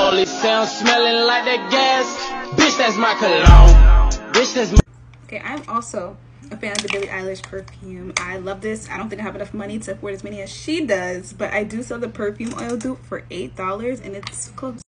Police say I'm smelling like that gas. Bitch, that's my cologne. Bitch, that's my... Okay, I'm also a fan of the Billie Eilish perfume. I love this. I don't think I have enough money to afford as many as she does, but I do sell the perfume oil dupe for $8, and it's close.